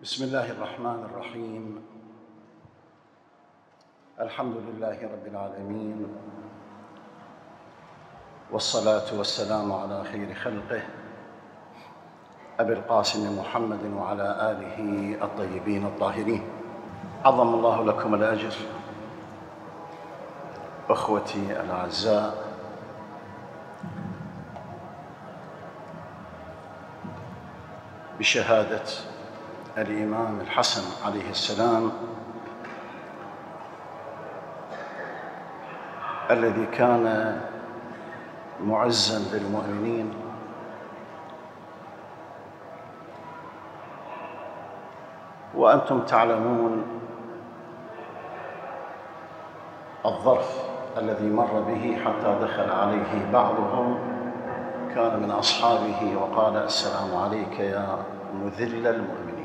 بسم الله الرحمن الرحيم. الحمد لله رب العالمين، والصلاة والسلام على خير خلقه أبي القاسم محمد وعلى آله الطيبين الطاهرين. عظم الله لكم الأجر أخوتي الأعزاء. بشهادة الإمام الحسن عليه السلام الذي كان معزاً للمؤمنين وأنتم تعلمون الظرف الذي مر به حتى دخل عليه بعضهم كان من أصحابه وقال: السلام عليك يا مذل المؤمنين.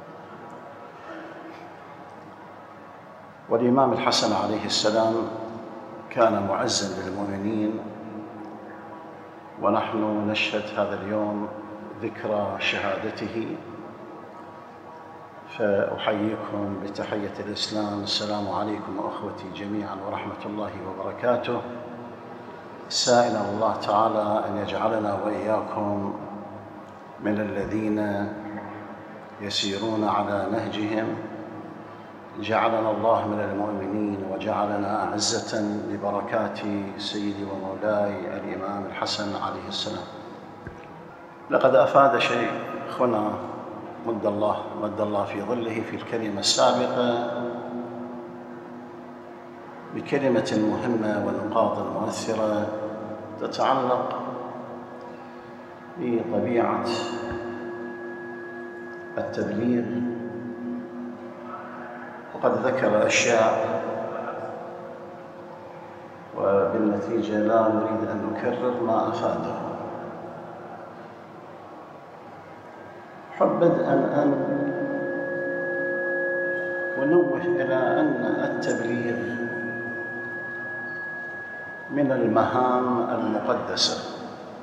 والإمام الحسن عليه السلام كان معزاً للمؤمنين، ونحن نشهد هذا اليوم ذكرى شهادته، فأحييكم بتحية الإسلام: السلام عليكم أخوتي جميعاً ورحمة الله وبركاته، سائلا الله تعالى أن يجعلنا وإياكم من الذين يسيرون على نهجهم. جعلنا الله من المؤمنين وجعلنا أعزة لبركات سيدي ومولاي الإمام الحسن عليه السلام. لقد أفاد شيخنا مد الله في ظله في الكلمة السابقة بكلمة مهمة ونقاط مؤثرة تتعلق بطبيعة التبليغ، وقد ذكر أشياء وبالنتيجة لا نريد أن نكرر ما أفاده. حب بدءاً أن أنوه إلى أن التبليغ من المهام المقدسة،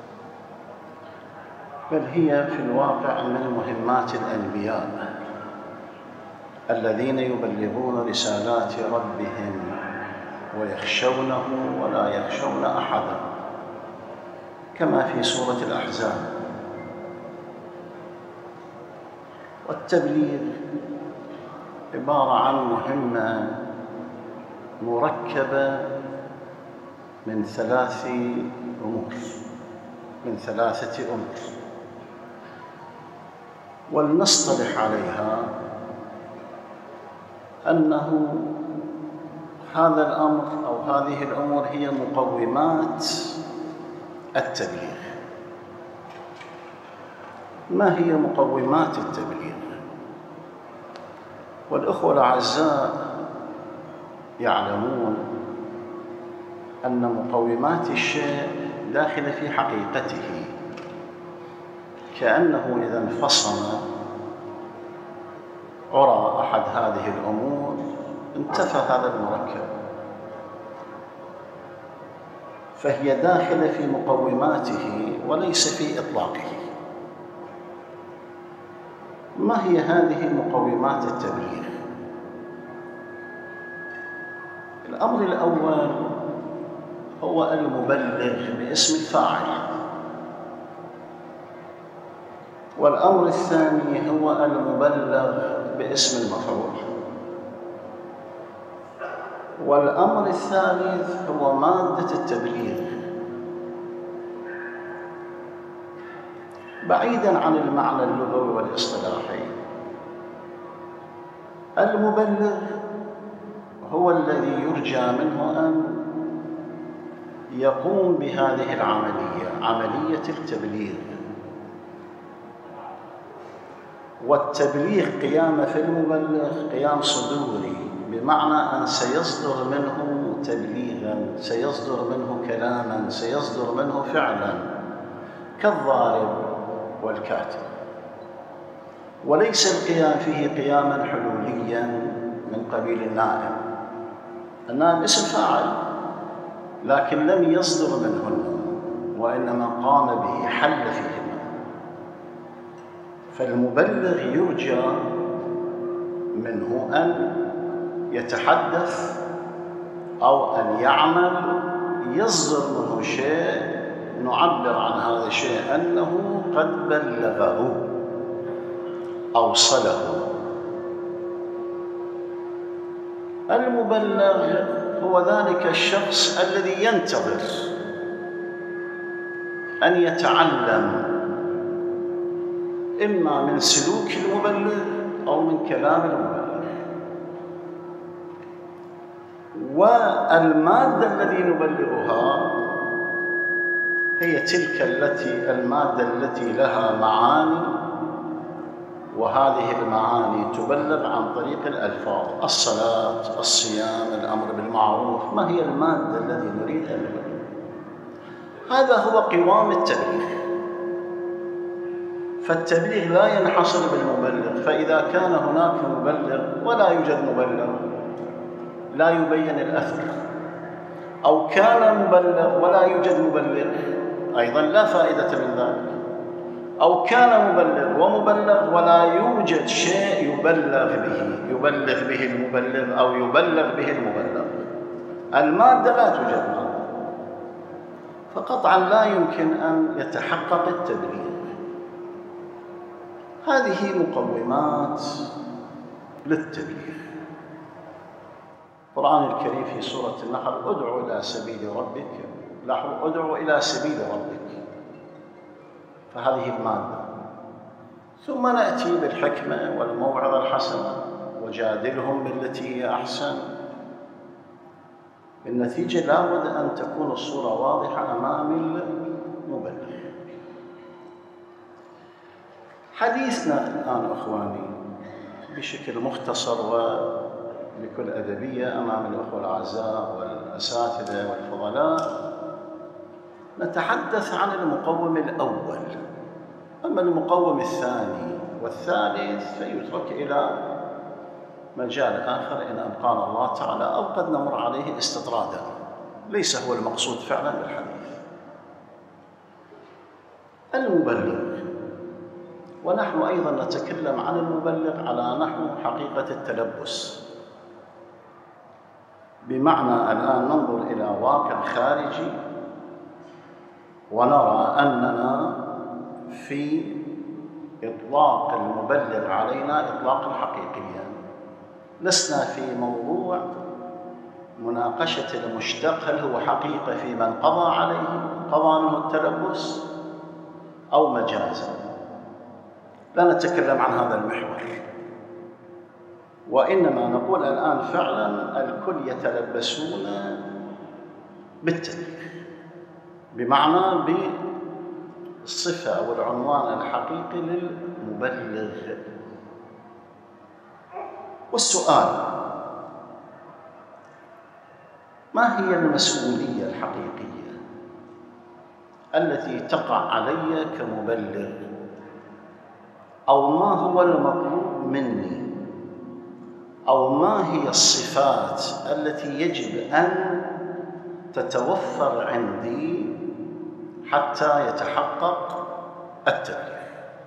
بل هي في الواقع من مهمات الأنبياء الذين يبلغون رسالات ربهم ويخشونه ولا يخشون أحداً، كما في سورة الأحزاب. والتبليغ عبارة عن مهمة مركبة من ثلاثة أمور، ولنصطلح عليها أنه هذا الأمر أو هذه الأمور هي مقومات التبليغ. ما هي مقومات التبليغ؟ والأخوة الأعزاء يعلمون أن مقومات الشيء داخلة في حقيقته، كأنه إذا انفصل عرى أحد هذه الأمور انتفى هذا المركب، فهي داخلة في مقوماته وليس في إطلاقه. ما هي هذه مقومات التبليغ؟ الأمر الأول هو المبلغ باسم الفاعل، والأمر الثاني هو المبلغ باسم المفعول، والأمر الثالث هو مادة التبليغ. بعيداً عن المعنى اللغوي والاصطلاحي، المبلغ هو الذي يرجى منه أن يقوم بهذه العملية، عملية التبليغ. والتبليغ قيام في المبلغ قيام صدوري، بمعنى أن سيصدر منه تبليغاً، سيصدر منه كلاماً، سيصدر منه فعلاً، كالضارب والكاتب، وليس القيام فيه قياماً حلولياً من قبيل النائم. النائم اسم فاعل لكن لم يصدر منه النوم، وإنما قام به، حل فيه النوم. فالمبلغ يرجى منه أن يتحدث أو أن يعمل يصدر منه شيء نعبر عن هذا الشيء أنه قد بلغه أوصله. المبلغ هو ذلك الشخص الذي ينتظر أن يتعلم إما من سلوك المبلغ أو من كلام المبلغ. والمادة التي نبلغها هي تلك المادة التي لها معاني، وهذه المعاني تبلغ عن طريق الألفاظ: الصلاة، الصيام، الأمر بالمعروف. ما هي المادة التي نريد أن نبلغ؟ هذا هو قوام التبليغ. فالتبليغ لا ينحصر بالمبلغ، فإذا كان هناك مبلغ ولا يوجد مبلغ لا يبين الأثر، أو كان مبلغ ولا يوجد مبلغ أيضا لا فائدة من ذلك، أو كان مبلغ ومبلغ ولا يوجد شيء يبلغ به المبلغ أو يبلغ به المبلغ. المادة لا توجد مادة، فقطعا لا يمكن أن يتحقق التبليغ. هذه مقومات للتبليغ. القرآن الكريم في سورة النحل: ادع إلى سبيل ربك، لاحظوا، ادع إلى سبيل ربك، فهذه المادة. ثم نأتي بالحكمة والموعظة الحسنة وجادلهم بالتي هي أحسن. بالنتيجة لا بد أن تكون الصورة واضحة أمام المبلغ. حديثنا الآن أخواني بشكل مختصر وبكل أدبية أمام الأخوة الأعزاء والأساتذة والفضلاء نتحدث عن المقوم الأول. أما المقوم الثاني والثالث فيترك إلى مجال آخر إن أبقانا الله تعالى، أو قد نمر عليه استطرادا، ليس هو المقصود فعلا بالحديث. المبلغ، ونحن أيضا نتكلم عن المبلغ على نحو حقيقة التلبس، بمعنى الآن ننظر إلى واقع خارجي ونرى أننا في إطلاق المبلغ علينا إطلاقا حقيقيا. لسنا في موضوع مناقشة المشتق هل هو حقيقة في من قضى عليه قضى منه التلبس أو مجازا. لا نتكلم عن هذا المحور، وإنما نقول الآن فعلا الكل يتلبسون بالتبليغ، بمعنى بالصفة أو العنوان الحقيقي للمبلغ. والسؤال: ما هي المسؤولية الحقيقية التي تقع علي كمبلغ؟ أو ما هو المطلوب مني؟ أو ما هي الصفات التي يجب أن تتوفر عندي حتى يتحقق التبليغ؟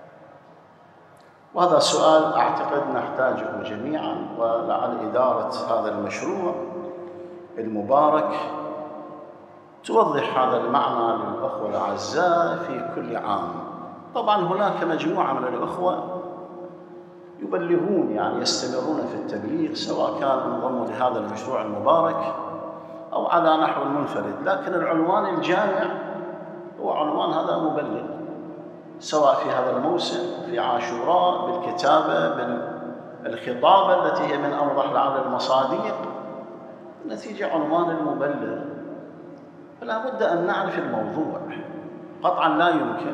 وهذا سؤال أعتقد نحتاجه جميعاً، ولعل إدارة هذا المشروع المبارك توضح هذا المعنى للأخوة الأعزاء في كل عام. طبعاً هناك مجموعة من الأخوة يبلغون، يعني يستمرون في التبليغ، سواء كانوا انضموا لهذا المشروع المبارك أو على نحو منفرد، لكن العنوان الجامع هو عنوان هذا مبلغ، سواء في هذا الموسم في عاشوراء بالكتابة بالخطابة التي هي من أوضح لعل المصادق، نتيجة عنوان المبلغ. فلا بد أن نعرف الموضوع. قطعاً لا يمكن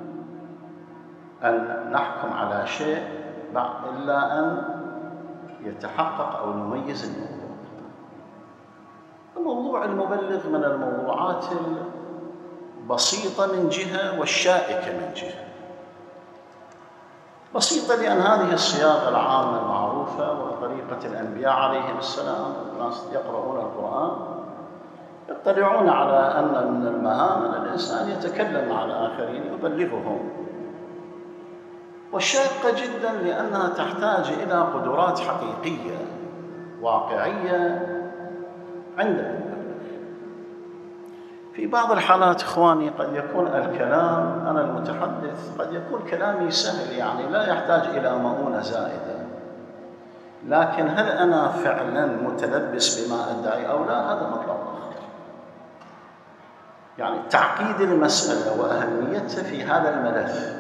أن نحكم على شيء إلا أن يتحقق أو نميز الموضوع. الموضوع المبلغ من الموضوعات البسيطة من جهة والشائكة من جهة. بسيطة لأن هذه الصياغة العامة المعروفة وطريقة الأنبياء عليهم السلام. الناس يقرؤون القرآن يطلعون على أن من المهام أن الإنسان يتكلم مع الآخرين يبلغهم. وشاقة جدا لأنها تحتاج إلى قدرات حقيقية واقعية عند المبلغ. في بعض الحالات إخواني قد يكون الكلام، أنا المتحدث، قد يكون كلامي سهل، يعني لا يحتاج إلى مؤونة زائدة، لكن هل أنا فعلا متلبس بما أدعي أو لا؟ هذا مطلب آخر. يعني تعقيد المسألة وأهميتها في هذا الملف،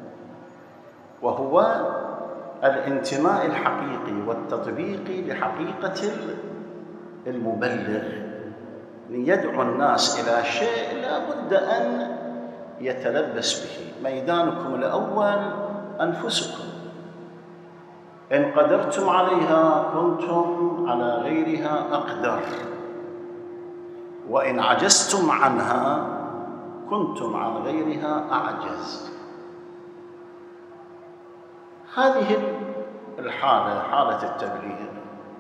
وهو الانتماء الحقيقي والتطبيقي لحقيقة المبلغ ليدعو الناس إلى شيء لا بد أن يتلبس به. ميدانكم الأول أنفسكم، إن قدرتم عليها كنتم على غيرها أقدر، وإن عجزتم عنها كنتم عن غيرها أعجز. هذه الحالة، حالة التبليغ،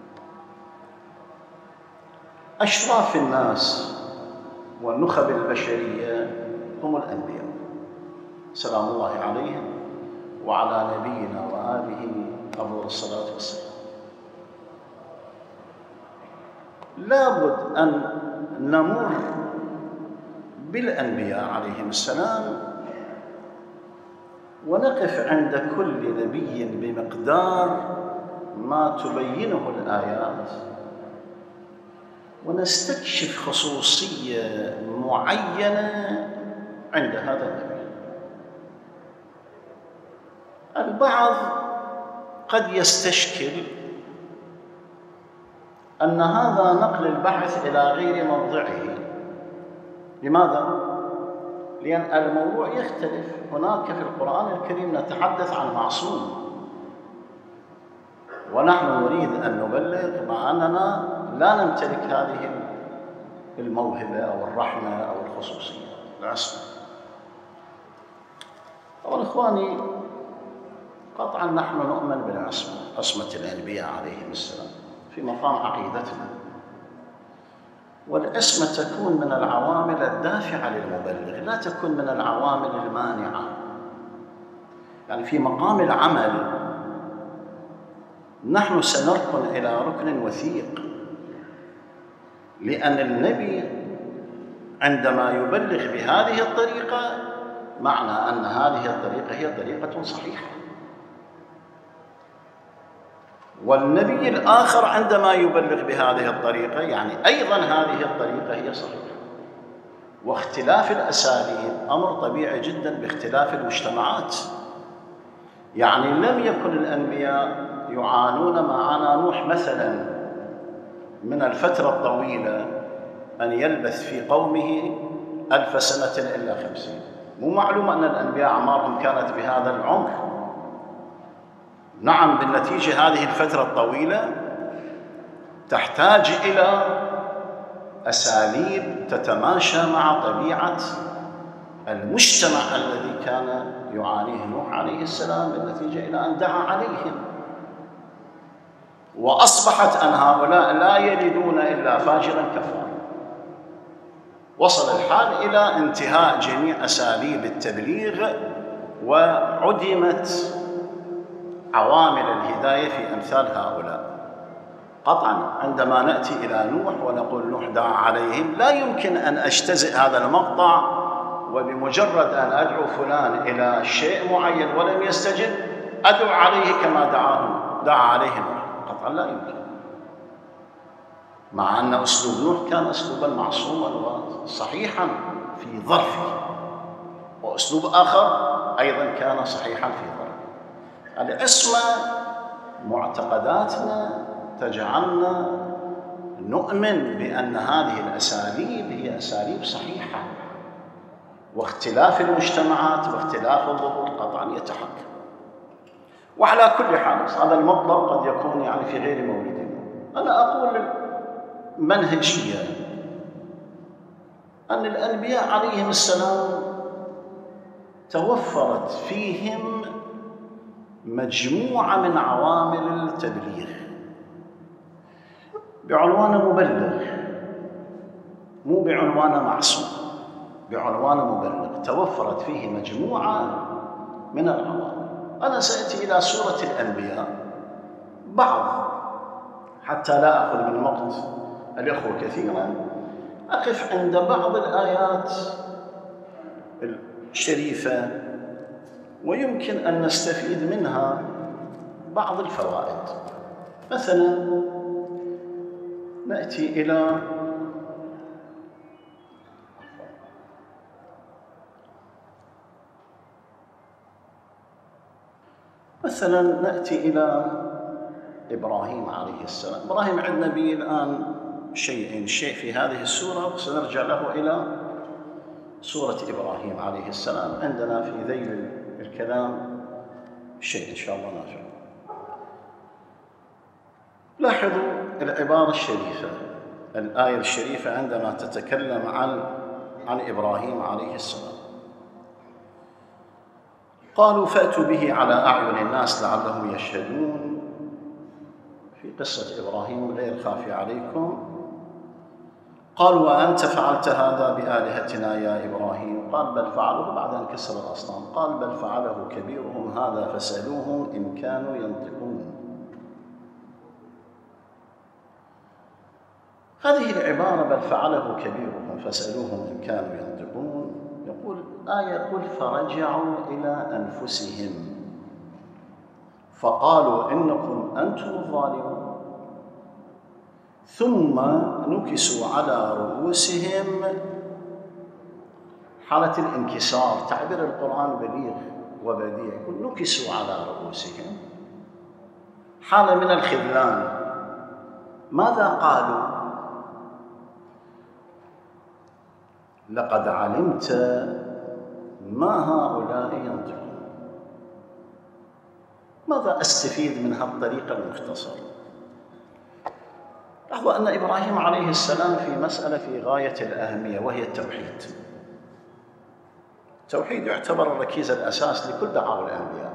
أشراف الناس والنخب البشرية هم الأنبياء سلام الله عليهم وعلى نبينا وآله أفضل الصلاة والسلام. لابد أن نمر بالأنبياء عليهم السلام ونقف عند كل نبي بمقدار ما تبينه الآيات، ونستكشف خصوصية معينة عند هذا النبي. البعض قد يستشكل أن هذا نقل البحث إلى غير موضعه. لماذا؟ لأن الموضوع يختلف. هناك في القرآن الكريم نتحدث عن معصوم، ونحن نريد أن نبلغ مع أننا لا نمتلك هذه الموهبة أو الرحمة أو الخصوصية العصمة. طبعا إخواني، قطعا نحن نؤمن بالعصمة، عصمة الأنبياء عليهم السلام في مقام عقيدتنا، والعصمة تكون من العوامل الدافعة للمبلغ، لا تكون من العوامل المانعة. يعني في مقام العمل نحن سنركن إلى ركن وثيق، لأن النبي عندما يبلغ بهذه الطريقة معنى أن هذه الطريقة هي طريقة صحيحة، والنبي الآخر عندما يبلغ بهذه الطريقة يعني أيضاً هذه الطريقة هي صحيحة. واختلاف الأساليب أمر طبيعي جداً باختلاف المجتمعات. يعني لم يكن الأنبياء يعانون ما عانى نوح مثلاً من الفترة الطويلة أن يلبث في قومه 1000 سنة إلا 50. مو معلوم أن الأنبياء أعمارهم كانت بهذا العمر. نعم، بالنتيجة هذه الفترة الطويلة تحتاج إلى أساليب تتماشى مع طبيعة المجتمع الذي كان يعانيه نوح عليه السلام، بالنتيجة إلى أن دعا عليهم، وأصبحت أن هؤلاء لا يلدون إلا فاجراً كفارا. وصل الحال إلى انتهاء جميع أساليب التبليغ، وعدمت عوامل الهداية في أمثال هؤلاء. قطعاً عندما نأتي إلى نوح ونقول نوح دعا عليهم، لا يمكن أن أجتزئ هذا المقطع وبمجرد أن أدعو فلان إلى شيء معين ولم يستجب أدعو عليه كما دعا عليه نوح. قطعاً لا يمكن، مع أن أسلوب نوح كان أسلوباً معصوماً وصحيحاً في ظرفه، وأسلوب آخر أيضاً كان صحيحاً في ظرفه. العصمة معتقداتنا تجعلنا نؤمن بأن هذه الأساليب هي أساليب صحيحة، واختلاف المجتمعات واختلاف الظروف قطعاً يتحكم. وعلى كل حال هذا المطلب قد يكون يعني في غير موردنا. أنا أقول منهجية أن الأنبياء عليهم السلام توفرت فيهم مجموعة من عوامل التبليغ بعنوان مبلغ، مو بعنوان معصوم، بعنوان مبلغ. توفرت فيه مجموعة من العوامل. أنا سأتي إلى سورة الأنبياء بعض، حتى لا أخذ من وقت الإخوة كثيرا، أقف عند بعض الآيات الشريفة ويمكن أن نستفيد منها بعض الفوائد. مثلا نأتي إلى إبراهيم عليه السلام. إبراهيم عندنا به الآن شيئين، شيء في هذه السورة وسنرجع له إلى سورة إبراهيم عليه السلام. عندنا في ذيل الكلام شيء إن شاء الله نافع. لاحظوا العبارة الشريفة، الآية الشريفة عندما تتكلم عن إبراهيم عليه السلام. قالوا فأتوا به على أعين الناس لعلهم يشهدون. في قصة إبراهيم غير خافي عليكم. قالوا وأنت فعلت هذا بآلهتنا يا إبراهيم؟ قال بل فعله، بعد أن كسر الأصنام قال بل فعله كبيرهم هذا فاسألوهم إن كانوا ينطقون. هذه العبارة بل فعله كبيرهم فاسألوهم إن كانوا ينطقون، يقول يقول فرجعوا إلى أنفسهم فقالوا إنكم أنتم الظالمون، ثم نكسوا على رؤوسهم. حالة الانكسار تعبير القرآن بليغ وبديع، يقول نكسوا على رؤوسهم، حالة من الخذلان. ماذا قالوا؟ لقد علمت ما هؤلاء ينطقون. ماذا أستفيد من هذه الطريقة المختصرة؟ لاحظوا أن إبراهيم عليه السلام في مسألة في غاية الأهمية وهي التوحيد. التوحيد يعتبر الركيزة الأساس لكل دعاوى الأنبياء،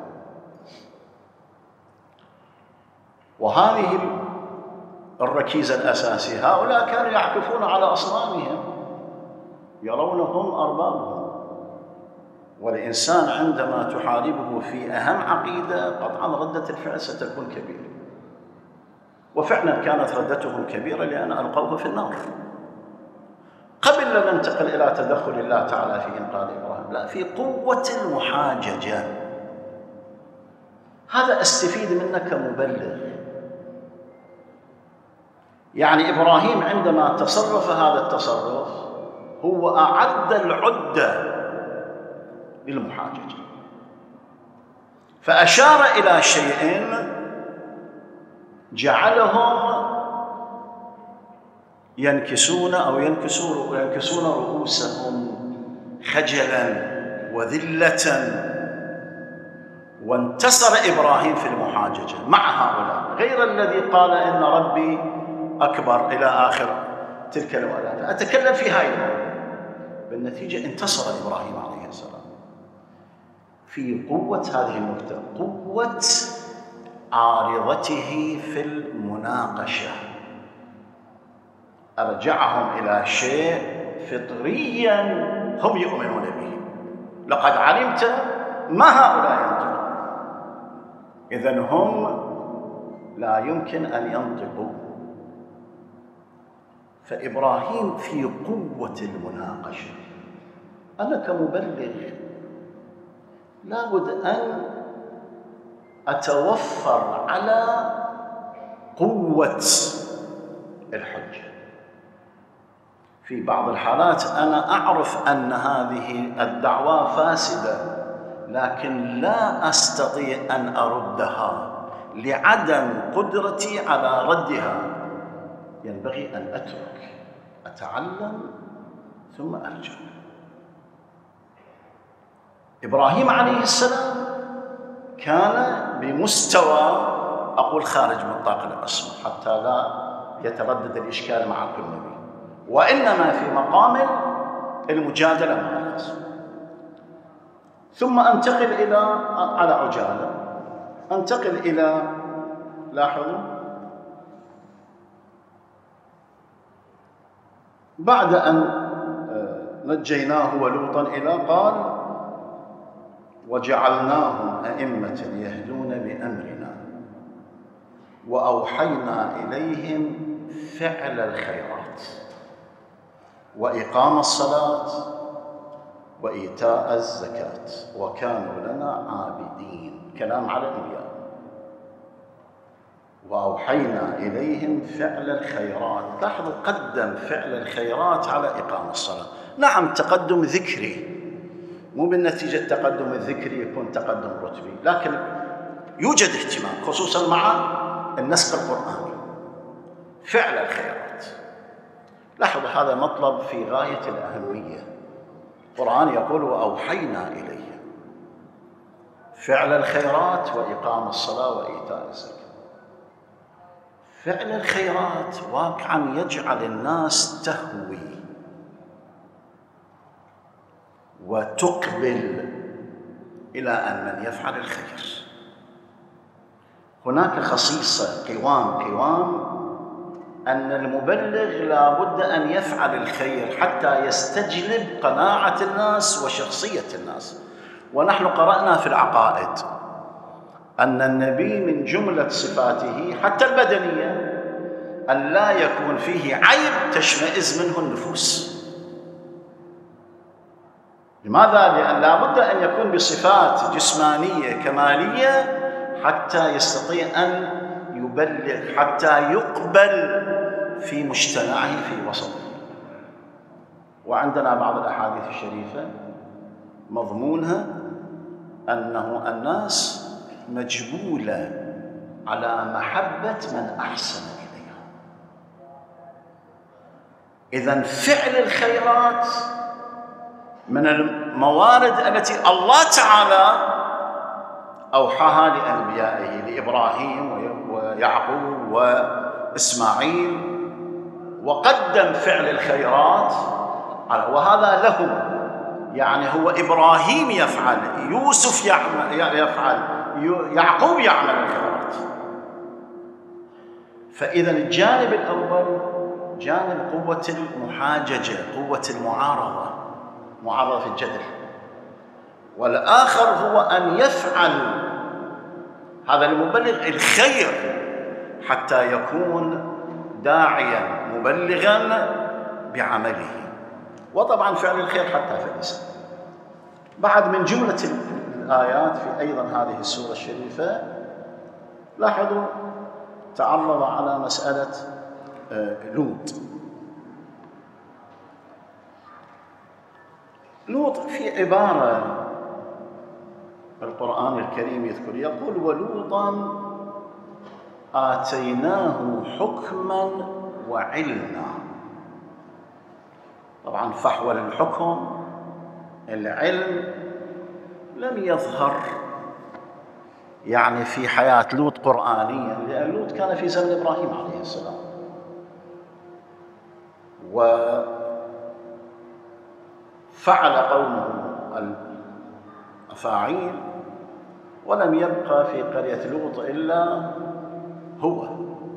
وهذه الركيزة الأساسية هؤلاء كانوا يعكفون على أصنامهم يرونهم أربابهم، والإنسان عندما تحاربه في أهم عقيدة قطعاً ردة الفعل ستكون كبيرة، وفعلاً كانت ردتهم كبيرة لأن ألقوه في النار. قبل أن ننتقل إلى تدخل الله تعالى في إنقاذ إبراهيم، لا، في قوة المحاججة. هذا أستفيد منك كمبلغ. يعني إبراهيم عندما تصرف هذا التصرف هو أعد العدة للمحاججة، فأشار إلى شيء جعلهم ينكسون رؤوسهم خجلاً وذلة. وانتصر إبراهيم في المحاججة مع هؤلاء، غير الذي قال إن ربي أكبر إلى آخر تلك الآيات. فأتكلم في هاي النقطة. بالنتيجة انتصر إبراهيم عليه السلام في قوة هذه النقطة، قوة عارضته في المناقشة. أرجعهم إلى شيء فطرياً هم يؤمنون به. لقد علمت ما هؤلاء ينطقون، إذن هم لا يمكن أن ينطقوا. فإبراهيم في قوة المناقشة. أنا كمبلغ لابد أن أتوفر على قوة الحجة. في بعض الحالات أنا أعرف أن هذه الدعوة فاسدة، لكن لا أستطيع أن أردها لعدم قدرتي على ردها. ينبغي أن أترك، أتعلم ثم أرجع. إبراهيم عليه السلام كان بمستوى، أقول خارج نطاق العصمة حتى لا يتردد الإشكال مع كل نبي، وإنما في مقام المجادلة مع الخصم. ثم أنتقل إلى على عجالة أنتقل إلى، لاحظوا، بعد أن نجيناه ولوطا إلى قال وجعلناهم أئمة يهدون بأمرنا وأوحينا إليهم فعل الخيرات وإقام الصلاة وإيتاء الزكاة وكانوا لنا عابدين. كلام على الأنبياء. وأوحينا إليهم فعل الخيرات. لاحظوا قدم فعل الخيرات على إقام الصلاة. نعم تقدم ذكري، مو بالنتيجة التقدم الذكري يكون تقدم رتبي، لكن يوجد اهتمام خصوصا مع النسق القرآني. فعل الخيرات، لاحظوا هذا مطلب في غاية الأهمية. القرآن يقول وأوحينا إليه فعل الخيرات وإقام الصلاة وإيتاء الزكاة. فعل الخيرات واقعا يجعل الناس تهوي وتقبل إلى أن من يفعل الخير. هناك خصيصة قوام أن المبلغ لا بد أن يفعل الخير حتى يستجلب قناعة الناس وشخصية الناس. ونحن قرأنا في العقائد أن النبي من جملة صفاته حتى البدنية أن لا يكون فيه عيب تشمئز منه النفوس. لماذا؟ لأن لا بد أن يكون بصفات جسمانية كمالية حتى يستطيع أن يبلغ، حتى يقبل في مجتمعه في وسطه. وعندنا بعض الأحاديث الشريفة مضمونها أنه الناس مجبولة على محبة من أحسن إليها. إذن فعل الخيرات من الموارد التي الله تعالى أوحاها لأنبيائه، لإبراهيم ويعقوب وإسماعيل، وقدم فعل الخيرات وهذا لهم. يعني هو إبراهيم يفعل، يوسف يفعل، يعقوب يعمل الخيرات. فإذا الجانب الأول جانب قوة المحاججة، قوة المعارضة، معارضة في الجدل. والآخر هو أن يفعل هذا المبلغ الخير حتى يكون داعياً مبلغاً بعمله. وطبعاً فعل الخير حتى في الإنسان. بعد من جملة الآيات في أيضاً هذه السورة الشريفة، لاحظوا تعرض على مسألة لوط في عبارة القرآن الكريم يذكر، يقول ولوطاً آتيناه حكماً وعلما. طبعاً فحوى الحكم العلم لم يظهر يعني في حياة لوط قرآنياً، لأن لوط كان في زمن إبراهيم عليه السلام، وفعل قومه الأفاعيل ولم يبقى في قرية لوط إلا هو،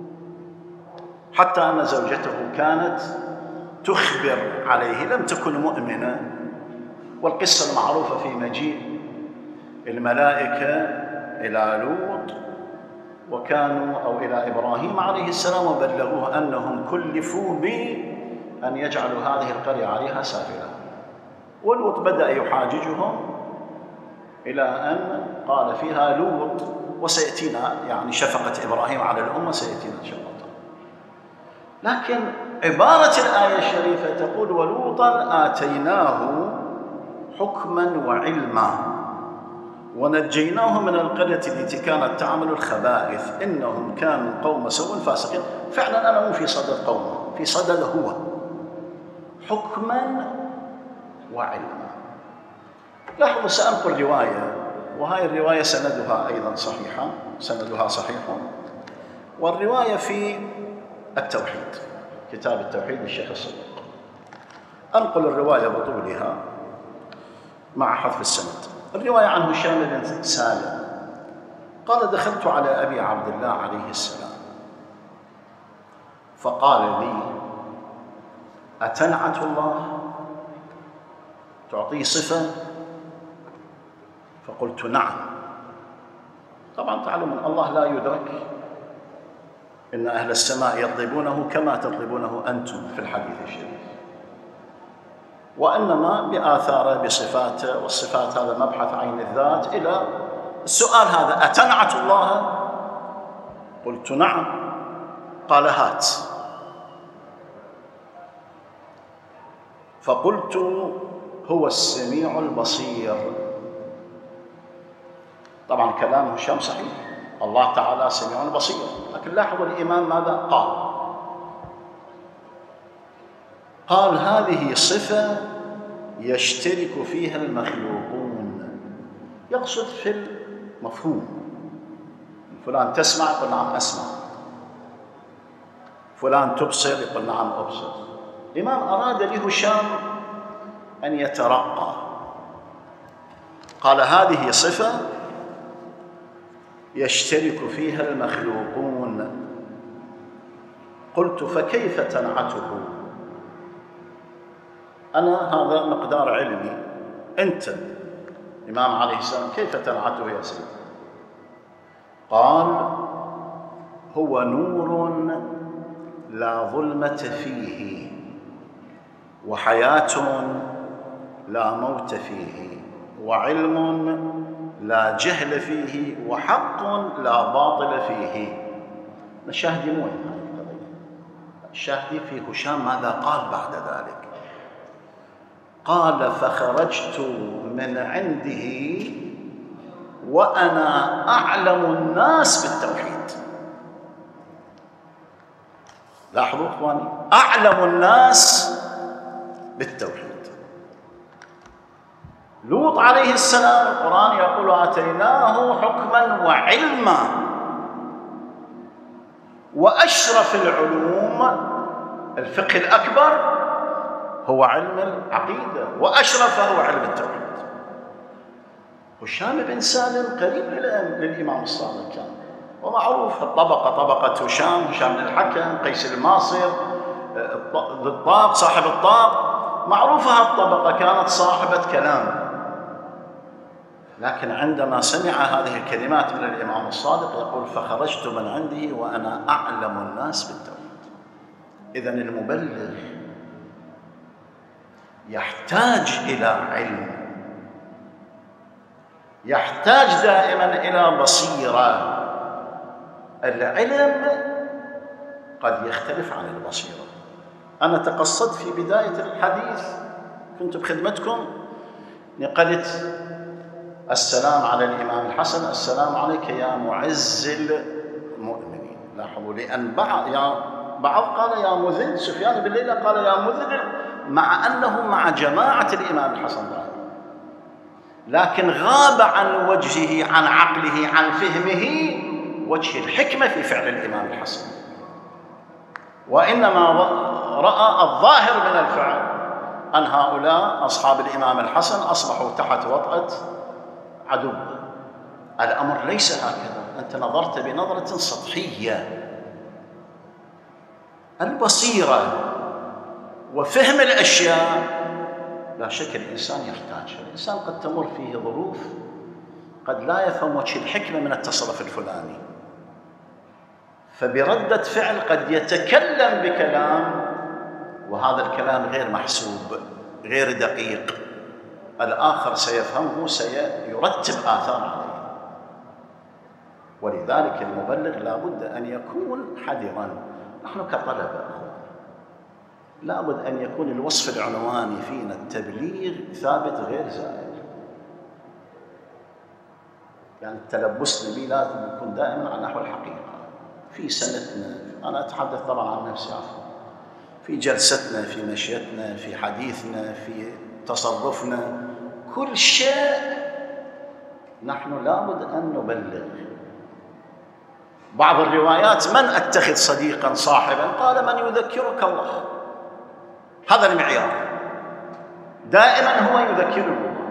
حتى أن زوجته كانت تخبر عليه، لم تكن مؤمنة. والقصة المعروفة في مجيء الملائكة إلى لوط أو إلى إبراهيم عليه السلام وبلغوه أنهم كلفوا بأن يجعلوا هذه القرية عليها سافلة. ولوط بدأ يحاججهم إلى أن قال فيها لوط، وسيأتينا يعني شفقة إبراهيم على الأمة سيأتينا إن شاء الله. لكن عبارة الآية الشريفة تقول ولوطاً آتيناه حكماً وعلما ونجيناه من القرية التي كانت تعمل الخبائث إنهم كانوا قوم سوء فاسقين. فعلاً أنا مو في صدد قومه، في صدد هو. حكماً وعلما. لاحظوا سأنقل رواية، وهذه الرواية سندها أيضاً صحيح، والرواية في التوحيد، كتاب التوحيد للشيخ الصدوق. أنقل الرواية بطولها مع حذف السند. الرواية عن هشام بن سالم قال دخلت على أبي عبد الله عليه السلام فقال لي أتنعت الله؟ تعطيه صفة فقلت نعم. طبعا تعلمون الله لا يدرك، إن أهل السماء يطلبونه كما تطلبونه أنتم في الحديث الشريف، وإنما بآثاره بصفاته، والصفات هذا مبحث عين الذات. إلى السؤال هذا أتنعت الله؟ قلت نعم. قال هات. فقلت هو السميع البصير. طبعا كلام هشام صحيح، الله تعالى سميع بصير، لكن لاحظوا الإمام ماذا قال. قال هذه صفة يشترك فيها المخلوقون، يقصد في المفهوم. فلان تسمع؟ يقول نعم أسمع. فلان تبصر؟ يقول نعم أبصر. الإمام أراد لهشام أن يترقى، قال هذه صفة يشترك فيها المخلوقون. قلت فكيف تنعته؟ أنا هذا مقدار علمي، أنت الإمام عليه السلام كيف تنعته يا سيدي؟ قال هو نور لا ظلمة فيه، وحياة لا موت فيه، وعلم لا جهل فيه، وحق لا باطل فيه. الشاهد مو هذه القضية، الشاهد في هشام ماذا قال بعد ذلك. قال فخرجت من عنده وأنا أعلم الناس بالتوحيد. لاحظوا إخواني، أعلم الناس بالتوحيد. لوط عليه السلام القرآن يقول آتيناه حكما وعلما، وأشرف العلوم الفقه الأكبر هو علم العقيدة، وأشرفه هو علم التوحيد. هشام بن سالم قريب للإمام الصادق كان، ومعروف الطبقة طبقة هشام بن الحكم، قيس الماصر، الطاق صاحب الطاق، معروفة هالطبقة كانت صاحبة كلام. لكن عندما سمع هذه الكلمات من الإمام الصادق يقول فخرجت من عنده وأنا أعلم الناس بالتوحيد. إذن المبلغ يحتاج إلى علم، يحتاج دائما إلى بصيرة. العلم قد يختلف عن البصيرة. أنا تقصدت في بداية الحديث، كنت بخدمتكم، قلت السلام على الإمام الحسن، السلام عليك يا معز المؤمنين. لاحظوا، لأن بعض قال يا مذل، سفيان بن ليلى قال يا مذل، مع أنه مع جماعة الإمام الحسن ظاهر، لكن غاب عن وجهه، عن عقله، عن فهمه وجه الحكمة في فعل الإمام الحسن، وإنما رأى الظاهر من الفعل أن هؤلاء أصحاب الإمام الحسن أصبحوا تحت وطأة عدو. الأمر ليس هكذا، أنت نظرت بنظرة سطحية. البصيرة وفهم الأشياء لا شك الإنسان يحتاج. الإنسان قد تمر فيه ظروف قد لا يفهم وجه الحكمة من التصرف الفلاني، فبردة فعل قد يتكلم بكلام وهذا الكلام غير محسوب، غير دقيق، الآخر سيفهمه، سيرتب آثار عليه. ولذلك المبلغ لا بد أن يكون حذراً. نحن كطلبة لا بد أن يكون الوصف العنواني فينا التبليغ ثابت غير زائد. يعني تلبسنا به لازم يكون دائما على نحو الحقيقة في سنتنا. أنا أتحدث طبعا عن نفسي عفوا، في جلستنا، في مشيتنا، في حديثنا، في تصرفنا، كل شيء نحن لابد أن نبلغ. بعض الروايات من أتخذ صديقا صاحبا؟ قال من يذكرك الله. هذا المعيار، دائما هو يذكرني الله.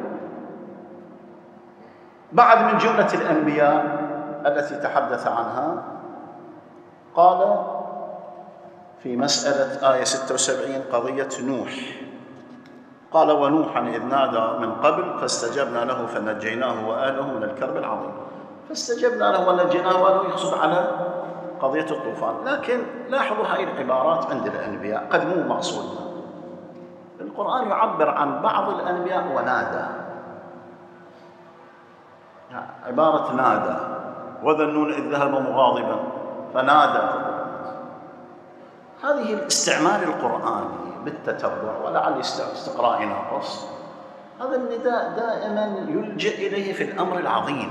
بعد من جملة الأنبياء التي تحدث عنها قال في مسألة آية 76 قضية نوح، قال ونوحا إذ نادى من قبل فاستجبنا له فنجيناه وأهله من الكرب العظيم. فاستجبنا له ونجيناه وأهله يقصد على قضية الطوفان. لكن لاحظوا هذه العبارات عند الأنبياء قد مو مقصودة. القرآن يعبر عن بعض الأنبياء ونادى، عبارة نادى، وذا النون إذ ذهب مغاضبا فنادى. هذه الاستعمال القرآني بالتتبع ولعل استقراء ناقص، هذا النداء دائما يلجأ إليه في الأمر العظيم،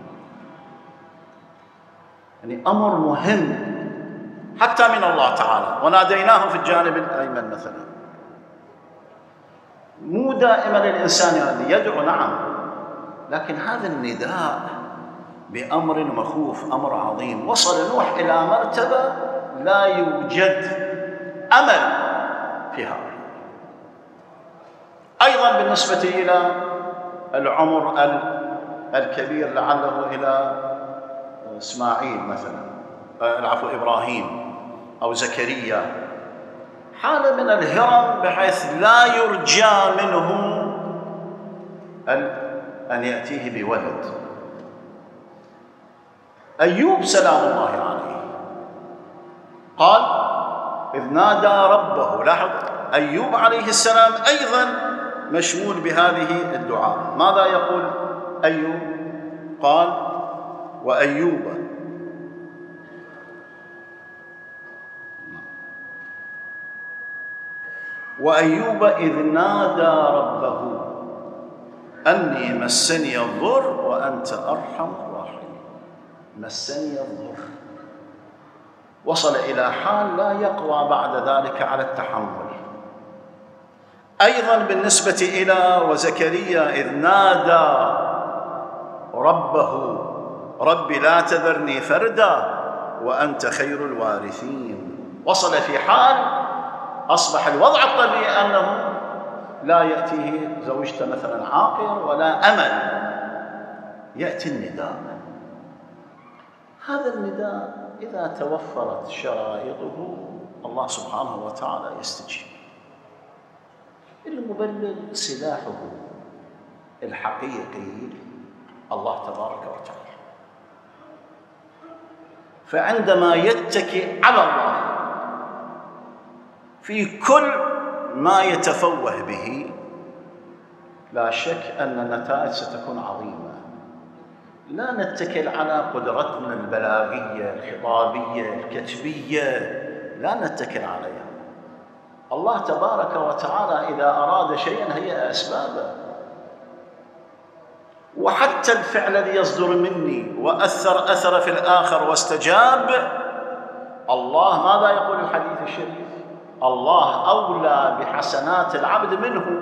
يعني أمر مهم حتى من الله تعالى. وناديناه في الجانب الأيمن مثلا. مو دائما الإنسان يدعو، نعم، لكن هذا النداء بأمر مخوف، أمر عظيم. وصل نوح إلى مرتبة لا يوجد أمل فيها. أيضا بالنسبة إلى العمر الكبير لعله إلى إسماعيل مثلا، العفو إبراهيم أو زكريا، حالة من الهرم بحيث لا يرجى منه أن يأتيه بولد. أيوب سلام الله عليه قال إذ نادى ربه. لاحظ أيوب عليه السلام أيضا مشمول بهذه الدعاء. ماذا يقول أيوب؟ قال وأيوب إذ نادى ربه أني مسني الضر وأنت أرحم الراحمين. مسني الضر، وصل إلى حال لا يقوى بعد ذلك على التحمل. أيضا بالنسبة إلى وزكريا إذ نادى ربه رب لا تذرني فردا وأنت خير الوارثين. وصل في حال أصبح الوضع الطبيعي أنه لا يأتيه زوجته مثلا عاقر ولا أمل، يأتي النداء. هذا النداء إذا توفرت شرائطه الله سبحانه وتعالى يستجيب. المبلغ سلاحه الحقيقي الله تبارك وتعالى. فعندما يتكئ على الله في كل ما يتفوه به لا شك أن النتائج ستكون عظيمة. لا نتكل على قدرتنا البلاغية الخطابية الكتبية، لا نتكل عليها. الله تبارك وتعالى إذا أراد شيئا هيأ أسبابه. وحتى الفعل الذي يصدر مني أثر في الآخر واستجاب، الله ماذا يقول الحديث الشريف؟ الله أولى بحسنات العبد منه.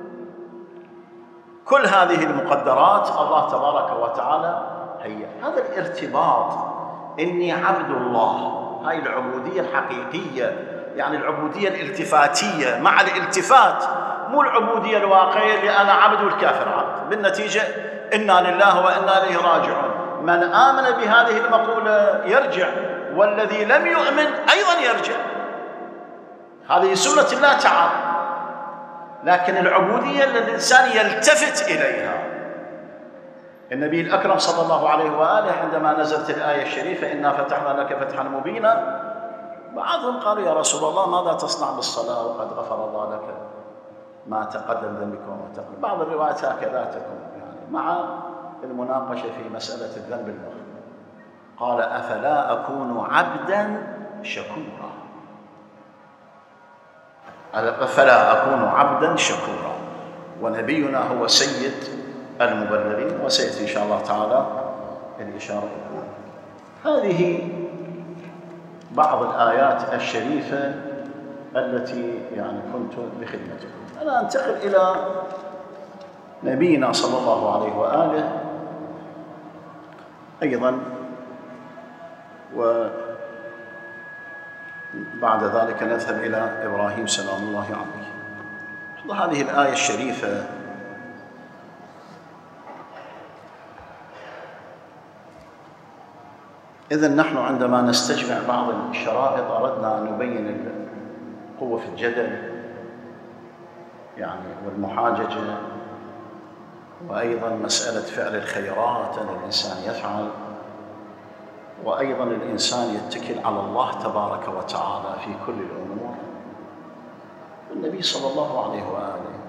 كل هذه المقدرات الله تبارك وتعالى هي. هذا الارتباط، إني عبد الله، هاي العبودية الحقيقية، يعني العبودية الالتفاتية مع الالتفات، مو العبودية الواقعية اللي أنا عبد والكافر عبد. بالنتيجة إنا لله وإنا إليه راجعون. من آمن بهذه المقولة يرجع، والذي لم يؤمن أيضا يرجع. هذه سنة الله تعالى. لكن العبودية التي الإنسان يلتفت إليها. النبي الأكرم صلى الله عليه وآله عندما نزلت الآية الشريفة إنا فتحنا لك فتحا مبينا، بعضهم قالوا يا رسول الله ماذا تصنع بالصلاة وقد غفر الله لك ما تقدم ذنبك وما تقدم. بعض الروايات هكذا تكون، يعني مع المناقشة في مسألة الذنب المغفور. قال أفلا أكون عبدا شكورا. فلا أكون عبدا شكورا. ونبينا هو سيد المبلغين، وسيأتي إن شاء الله تعالى الإشارة إلى هذه بعض الآيات الشريفة التي يعني كنت بخدمتكم. أنا أنتقل إلى نبينا صلى الله عليه وآله أيضا، بعد ذلك نذهب إلى إبراهيم سلام الله عليه. هذه الآية الشريفة إذن نحن عندما نستجمع بعض الشرائط أردنا أن نبين القوة في الجدل، يعني والمحاججة، وأيضا مسألة فعل الخيرات أن الإنسان يفعل، وأيضا الإنسان يتكل على الله تبارك وتعالى في كل الأمور. النبي صلى الله عليه وآله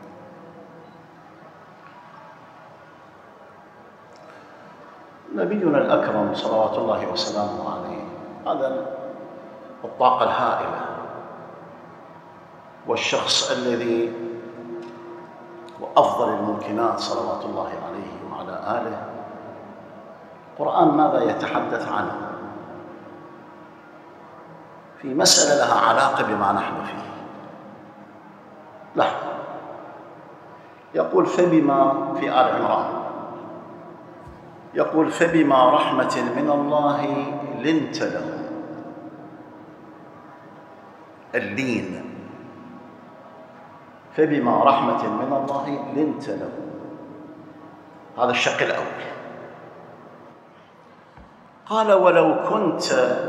نبينا الأكرم صلوات الله وسلامه عليه، هذا الطاقة الهائلة والشخص الذي وأفضل الممكنات صلوات الله عليه وعلى آله. القرآن ماذا يتحدث عنه في مسألة لها علاقة بما نحن فيه؟ لحظة، يقول فبما في آل عمران يقول فبما رحمة من الله لنت لهم. اللين، فبما رحمة من الله لنت لهم، هذا الشق الأول. قال ولو كنت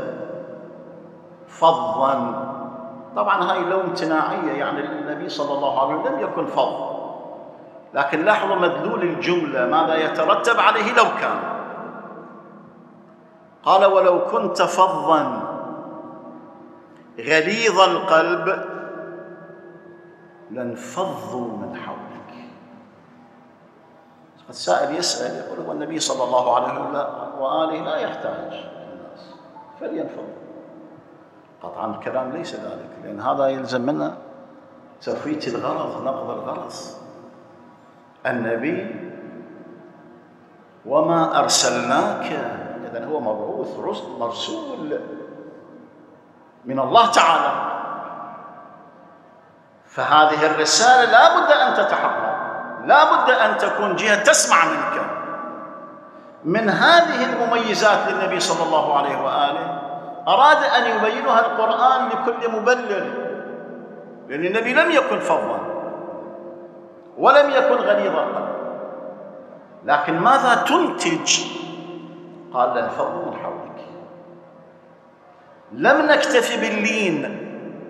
فظا، طبعا هاي لو امتناعية، يعني النبي صلى الله عليه وسلم لم يكن فظ، لكن لاحظوا مدلول الجملة ماذا يترتب عليه لو كان. قال ولو كنت فظا غليظ القلب لانفضوا من حولك. السائل يسأل يقول هو النبي صلى الله عليه وآله لا يحتاج الناس فلينفضوا. قطعا الكلام ليس ذلك، لأن هذا يلزم منا تفويت الغرض، نقض الغرض. النبي وما أرسلناك، إذن هو مبعوث مرسول من الله تعالى، فهذه الرسالة لا بد أن تتحقق، لا بد أن تكون جهة تسمع منك. من هذه المميزات للنبي صلى الله عليه وآله أراد أن يبينها القرآن لكل مبلغ، لأن النبي لم يكن فظا ولم يكن غليظ القلب، لكن ماذا تنتج؟ قال لانفضوا من حولك. لم نكتفي باللين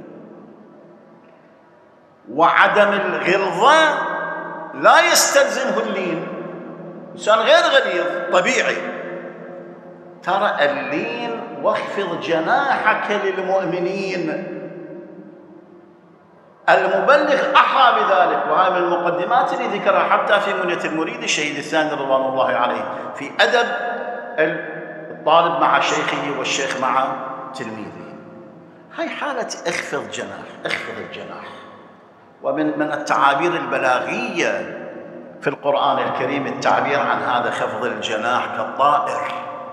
وعدم الغلظة، لا يستلزمه اللين. إنسان غير غليظ طبيعي، ترى اللين واخفض جناحك للمؤمنين. المبلغ أحرى بذلك، وهذه من المقدمات اللي ذكرها حتى في منية المريد الشهيد الثاني رضوان الله عليه في أدب الطالب مع شيخه والشيخ مع تلميذه. هاي حالة اخفض جناح، اخفض الجناح. ومن التعابير البلاغية في القرآن الكريم التعبير عن هذا خفض الجناح كالطائر،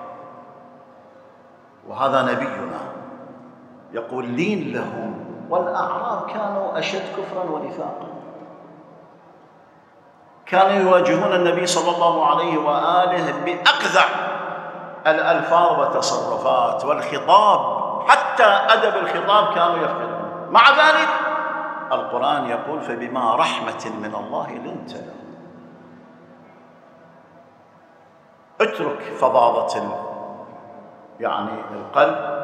وهذا نبينا يقول لين لهم. والأعراب كانوا أشد كفراً ونفاقاً، كانوا يواجهون النبي صلى الله عليه وآله بأقذع الألفاظ والتصرفات والخطاب، حتى أدب الخطاب كانوا يفقدون. مع ذلك القرآن يقول فبما رحمة من الله لنت لهم. اترك فظاظة يعني القلب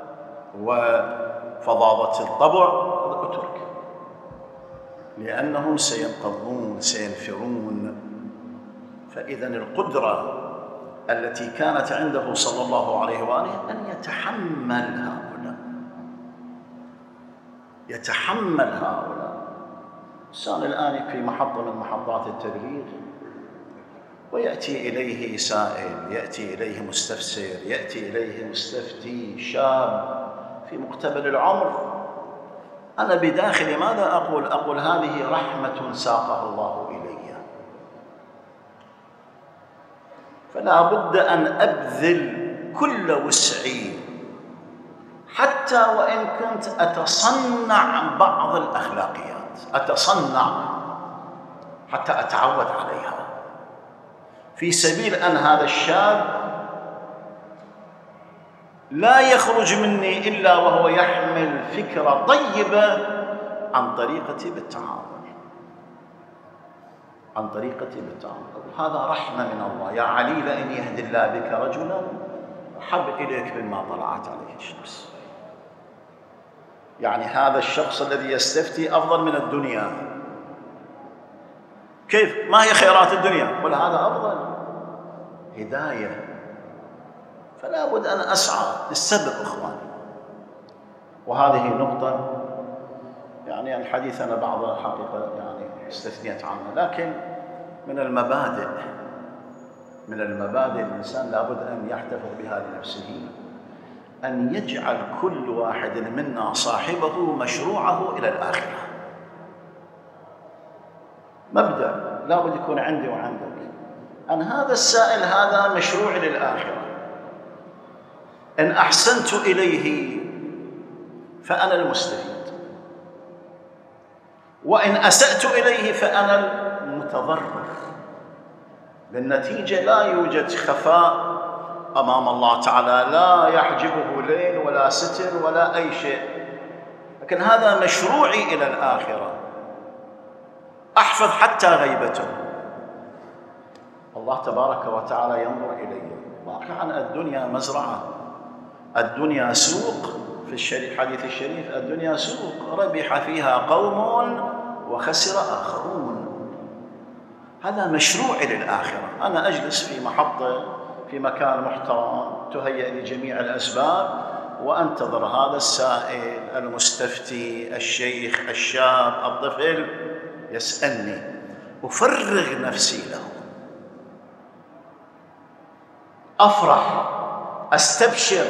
وفظاظة الطبع، اترك، لأنهم سينقضون سينفرون. فإذا القدرة التي كانت عنده صلى الله عليه وآله أن يتحمل هؤلاء، يتحمل هؤلاء. الإنسان الآن في محطة من محطات التبليغ ويأتي إليه سائل، يأتي إليه مستفسر، يأتي إليه مستفتي شاب في مقتبل العمر. أنا بداخلي ماذا أقول؟ أقول هذه رحمة ساقها الله إلي، فلا بد أن أبذل كل وسعي، حتى وإن كنت أتصنع بعض الأخلاقيات، أتصنع حتى أتعود عليها، في سبيل أن هذا الشاب لا يخرج مني إلا وهو يحمل فكرة طيبة عن طريقتي بالتعامل، عن طريقتي بالتعامل. هذا رحمة من الله. يا علي لئن يهدي الله بك رجلا أحب إليك مما طلعت عليه الشمس. يعني هذا الشخص الذي يستفتي أفضل من الدنيا، كيف؟ ما هي خيرات الدنيا؟ قل هذا أفضل هداية. فلا بد أن أسعى للسبب إخواني. وهذه نقطة يعني الحديث أنا بعض الحقيقة يعني استثنيت عنها، لكن من المبادئ الإنسان لا بد أن يحتفظ بها لنفسه، أن يجعل كل واحد منا صاحبه مشروعه إلى الآخرة. مبدأ لا بد يكون عندي وعندك، أن هذا السائل هذا مشروع للآخرة، إن أحسنت إليه فأنا المستفيد، وإن أسأت إليه فأنا المتضرر. بالنتيجة لا يوجد خفاء أمام الله تعالى، لا يحجبه ليل ولا ستر ولا أي شيء، لكن هذا مشروعي إلى الآخرة، أحفظ حتى غيبته. الله تبارك وتعالى ينظر إلي. واقعا الدنيا مزرعة، الدنيا سوق، في الحديث الشريف الدنيا سوق ربح فيها قوم وخسر آخرون. هذا مشروع للآخرة. أنا أجلس في محطة في مكان محترم تهيأ لي جميع الأسباب، وأنتظر هذا السائل المستفتي الشيخ الشاب الطفل يسألني، أفرغ نفسي له، أفرح، أستبشر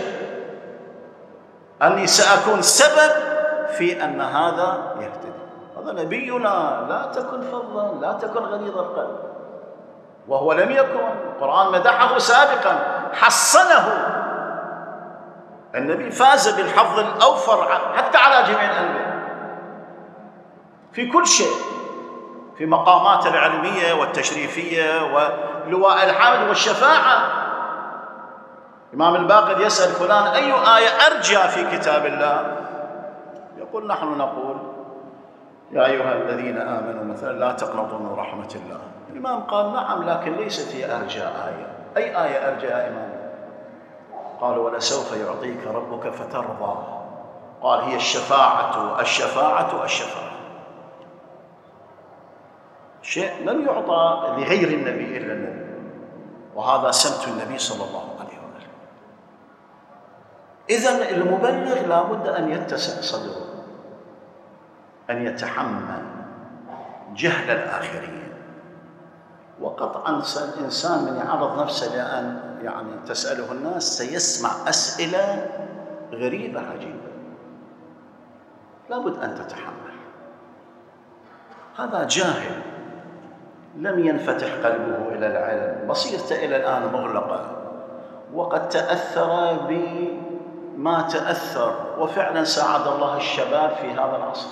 أني سأكون سبب في أن هذا يهتدي. هذا نبينا، لا تكن فظا، لا تكن غليظ القلب، وهو لم يكن. القرآن مدحه سابقا، حصنه. النبي فاز بالحظ الأوفر حتى على جميع الأنبياء في كل شيء، في مقامات العلمية والتشريفية ولواء الحمد والشفاعة. إمام الباقر يسأل فلان أي آية أرجى في كتاب الله؟ يقول نحن نقول يا أيها الذين آمنوا مثلا لا تقنطوا من رحمة الله. الإمام قال نعم، لكن ليست هي أرجى آية. أي آية أرجى يا إمام؟ قال ولسوف يعطيك ربك فترضى. قال هي الشفاعة الشفاعة الشفاعة. شيء لم يعطى لغير النبي إلا النبي، وهذا سمت النبي صلى الله عليه وسلم. إذن المبلغ لا بد أن يتسع صدره، أن يتحمل جهل الآخرين. وقطعا الإنسان من يعرض نفسه لأن يعني تسأله الناس سيسمع أسئلة غريبة عجيبة، لابد أن تتحمل. هذا جاهل لم ينفتح قلبه إلى العلم، بصيرته إلى الآن مغلقة، وقد تأثر بما تأثر. وفعلا ساعد الله الشباب في هذا العصر.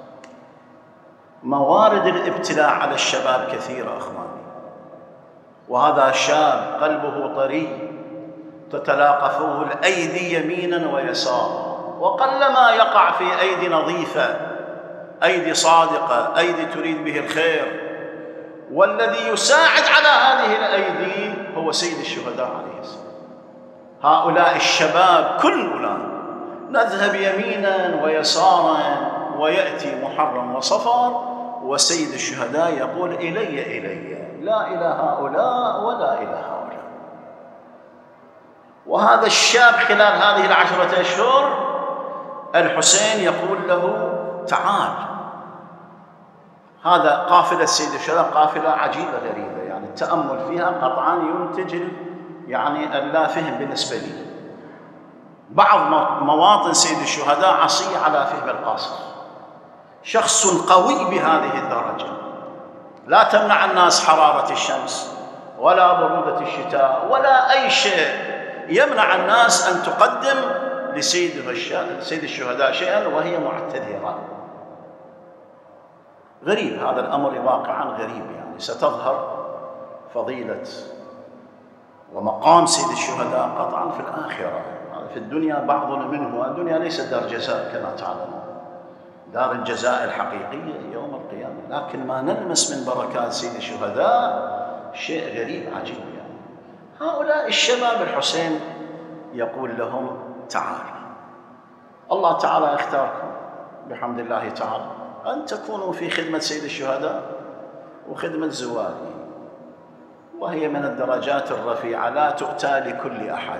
موارد الابتلاء على الشباب كثيرة أخواني، وهذا شاب قلبه طري تتلاقفه الأيدي يمينا ويسارا، وقلما يقع في أيدي نظيفة، أيدي صادقة، أيدي تريد به الخير. والذي يساعد على هذه الأيدي هو سيد الشهداء عليه السلام. هؤلاء الشباب كلنا نذهب يمينا ويسارا، ويأتي محرم وصفر، وسيد الشهداء يقول إلي إلي، لا إلى هؤلاء ولا إلى هؤلاء. وهذا الشاب خلال هذه 10 أشهر الحسين يقول له تعال. هذا قافلة سيد الشهداء قافلة عجيبة غريبة، يعني التأمل فيها قطعا ينتج يعني اللا فهم بالنسبة لي. بعض مواطن سيد الشهداء عصية على فهم القاصر، شخص قوي بهذه الدرجة، لا تمنع الناس حرارة الشمس ولا برودة الشتاء ولا أي شيء يمنع الناس أن تقدم لسيد الشهداء شيئا وهي معتذرة. غريب هذا الأمر، واقعا غريب. يعني ستظهر فضيلة ومقام سيد الشهداء قطعا في الآخرة. في الدنيا بعضنا منه، الدنيا ليست دار جزاء كما تعلمون، دار الجزاء الحقيقية يوم القيامة. لكن ما نلمس من بركات سيد الشهداء شيء غريب عجيب. يعني هؤلاء الشباب الحسين يقول لهم تعالوا، الله تعالى اختاركم بحمد الله تعالى أن تكونوا في خدمة سيد الشهداء، وخدمة زواري، وهي من الدرجات الرفيعة لا تؤتى لكل أحد.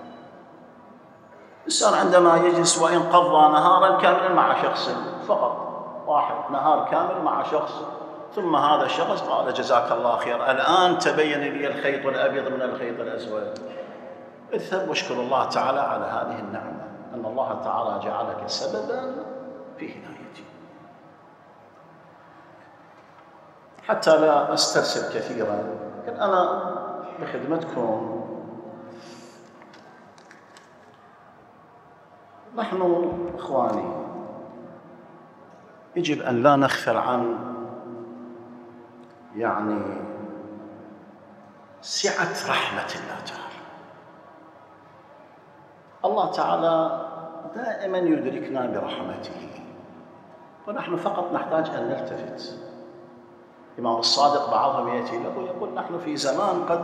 الإنسان عندما يجلس وإن قضى نهارا كاملا مع شخص فقط واحد، نهار كامل مع شخص، ثم هذا الشخص قال جزاك الله خير، الآن تبين لي الخيط الأبيض من الخيط الأسود، اذهب واشكر الله تعالى على هذه النعمة، أن الله تعالى جعلك سببا في هدايتي. حتى لا أسترسل كثيرا، لكن أنا بخدمتكم. نحن إخواني يجب أن لا نغفل عن سعة رحمة الله تعالى. الله تعالى دائما يدركنا برحمته، ونحن فقط نحتاج أن نلتفت. الإمام الصادق بعضهم يأتي له يقول نحن في زمان قد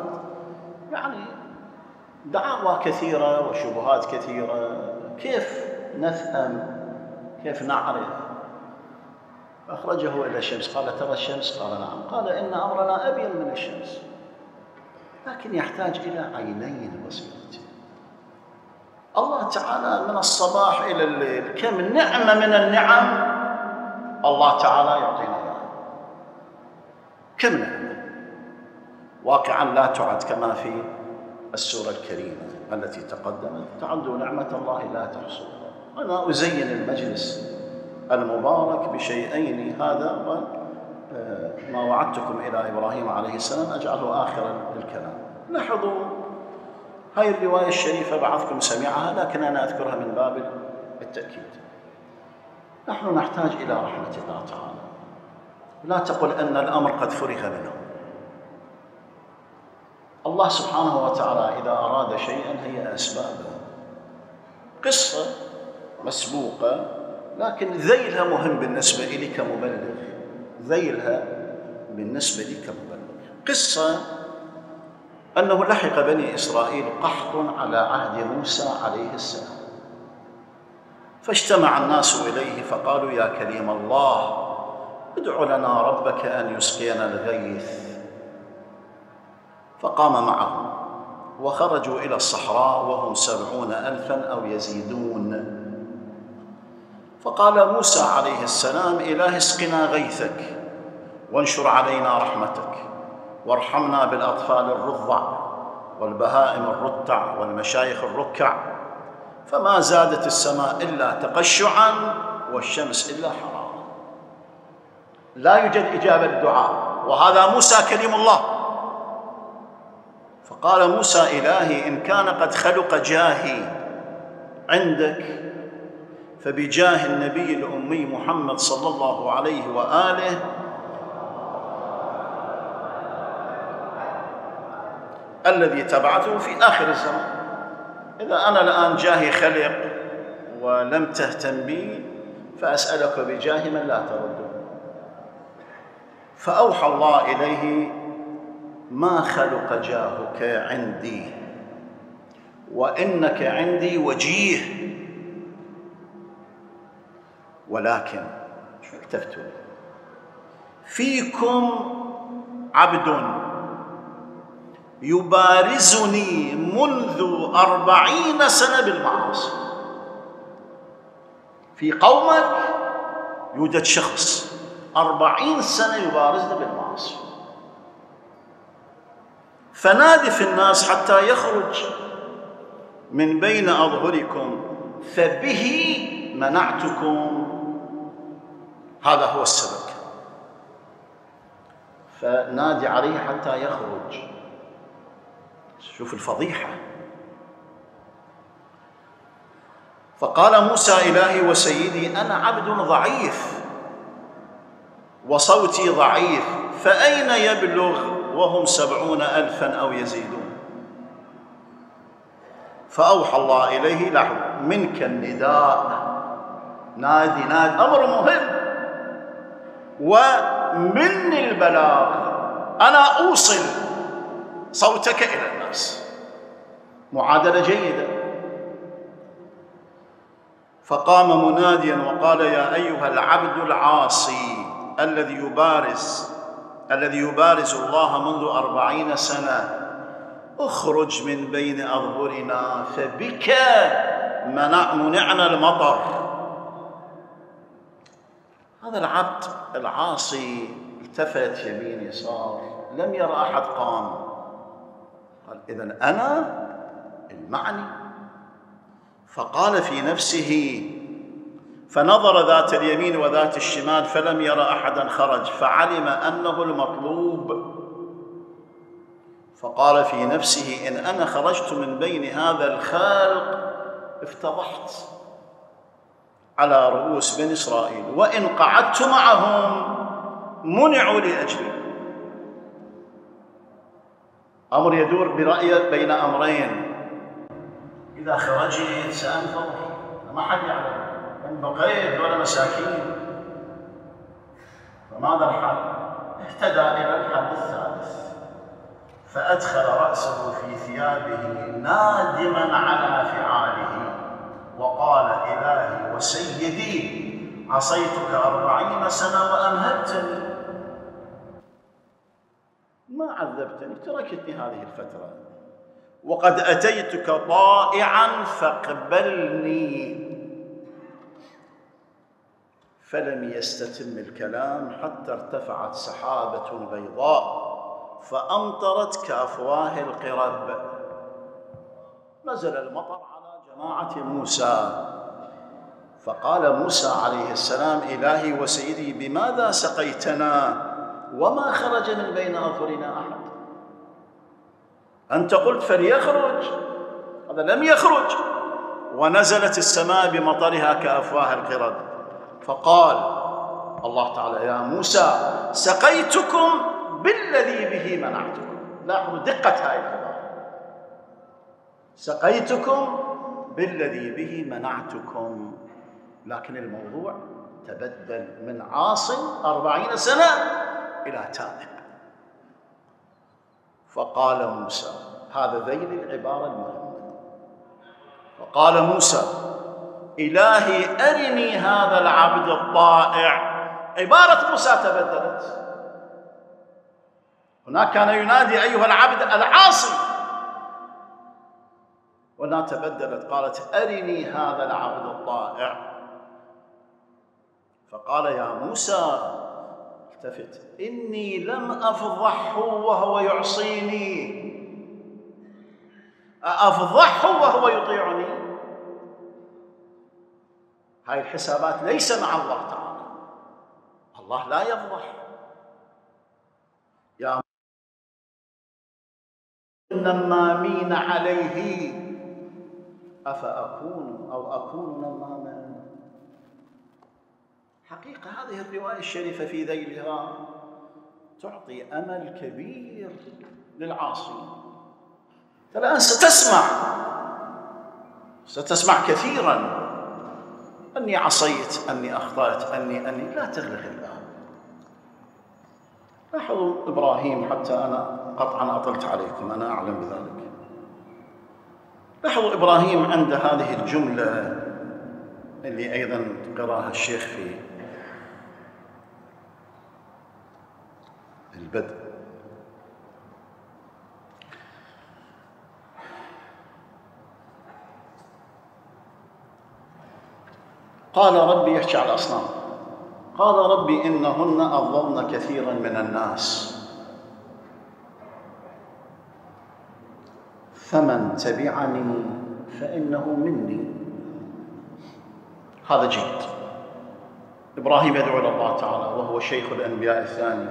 دعاوى كثيرة وشبهات كثيرة، كيف نفهم، كيف نعرف؟ أخرجه إلى الشمس، قال ترى الشمس؟ قال نعم. قال إن أمرنا أبين من الشمس، لكن يحتاج إلى عينين بصيرتين. الله تعالى من الصباح إلى الليل كم نعمة من النعم الله تعالى يعطينا إياها، كم نعمة واقعا لا تعد، كما في السورة الكريمة التي تقدمت تعدوا نعمة الله لا تحصوها. أنا أزين المجلس المبارك بشيئين، هذا ما وعدتكم إلى إبراهيم عليه السلام أجعله آخر الكلام. لاحظوا هاي الرواية الشريفة بعضكم سمعها، لكن أنا أذكرها من باب التأكيد. نحن نحتاج إلى رحمة الله تعالى، لا تقل أن الأمر قد فرغ منه. الله سبحانه وتعالى إذا أراد شيئا هي أسبابه، قصة مسبوقة لكن ذيلها مهم بالنسبة إلي كمبلغ، ذيلها بالنسبة لي كمبلغ. قصة أنه لحق بني إسرائيل قحط على عهد موسى عليه السلام، فاجتمع الناس إليه فقالوا يا كريم الله ادع لنا ربك أن يسقينا الغيث. فقام معهم وخرجوا إلى الصحراء وهم 70,000 أو يزيدون. فقال موسى عليه السلام إله اسقنا غيثك وانشر علينا رحمتك وارحمنا بالأطفال الرضع والبهائم الرتع والمشايخ الركع. فما زادت السماء إلا تقشعا والشمس إلا حرارة. لا يوجد إجابة للدعاء، وهذا موسى كليم الله. فقال موسى إلهي إن كان قد خلق جاهي عندك فبجاه النبي الأمي محمد صلى الله عليه وآله الذي تبعته في آخر الزمان، إذا أنا الآن جاهي خلق ولم تهتم بي فأسألك بجاه من لا ترده. فأوحى الله إليه ما خلق جاهك عندي وإنك عندي وجيه، ولكن اكتفتوا فيكم عبد يبارزني منذ 40 سنة بالمعاصي. في قومك يوجد شخص 40 سنة يبارزنا بالمعاصي، فنادي في الناس حتى يخرج من بين أظهركم فبه منعتكم. هذا هو السبب، فنادي عليه حتى يخرج. شوف الفضيحة. فقال موسى إلهي وسيدي أنا عبد ضعيف وصوتي ضعيف، فأين يبلغ وهم 70,000 أو يزيدون؟ فأوحى الله إليه له منك النداء، نادي أمر مهم، ومني البلاغ، أنا أوصل صوتك إلى الناس. معادلة جيدة. فقام مناديا وقال يا أيها العبد العاصي الذي يبارز الذي يبارز الله منذ 40 سنة: اخرج من بين أظهرنا فبك منعنا المطر. هذا العبد العاصي التفت يمين يسار، لم يرى أحد قام، قال: إذن أنا المعني. فقال في نفسه، فنظر ذات اليمين وذات الشمال فلم يرى أحدا خرج، فعلم أنه المطلوب، فقال في نفسه: إن أنا خرجت من بين هذا الخلق افتضحت على رؤوس بني إسرائيل، وإن قعدت معهم منعوا لأجلي. أمر يدور برأيه بين أمرين: إذا خرجت سأنفضح، ما حد يعلم، إن بقيت ولا مساكين، فماذا الحل؟ اهتدى إلى الحل الثالث، فأدخل رأسه في ثيابه نادما على فعاله، وقال: إلهي وسيدي، عصيتك 40 سنة وأمهلتني، ما عذبتني، تركتني هذه الفترة، وقد أتيتك طائعا فاقبلني. فلم يستتم الكلام حتى ارتفعت سحابة بيضاء فأمطرت كأفواه القرب. نزل المطر على جماعة موسى، فقال موسى عليه السلام: إلهي وسيدي، بماذا سقيتنا وما خرج من بين أظهرنا أحد؟ أنت قلت فليخرج، هذا لم يخرج، ونزلت السماء بمطرها كأفواه القرب. فقال الله تعالى: يا موسى، سقيتكم بالذي به منعتكم. لاحظوا دقة هذه العبارة: سقيتكم بالذي به منعتكم. لكن الموضوع تبدل من عاص 40 سنة إلى تائب. فقال موسى، هذا ذيل العبارة المهمة، فقال موسى: إلهي أرني هذا العبد الطائع. عبارة موسى تبدلت، هناك كان ينادي أيها العبد العاصي، وهنا تبدلت، قالت: أرني هذا العبد الطائع. فقال: يا موسى، التفت، إني لم أفضحه وهو يعصيني، أفضحه وهو يطيعني؟ هاي الحسابات ليس مع الله تعالى، الله لا يفضح. يا النمامين عليه أفأكون أو أكون نماما. حقيقة هذه الرواية الشريفة في ذيلها تعطي أمل كبير للعاصي. الآن ستسمع كثيرا: أني عصيت، أني أخطأت، أني لا تغلق الباب. لاحظوا إبراهيم، حتى أنا قطعا أطلت عليكم، أنا أعلم بذلك. لاحظوا إبراهيم عند هذه الجملة اللي أيضا قراها الشيخ في البدء: قال ربي، يحكي على الأصنام، قال ربي إنهن أضللن كثيرا من الناس فمن تبعني فإنه مني. هذا جيد. إبراهيم يدعو إلى الله تعالى وهو شيخ الأنبياء الثاني،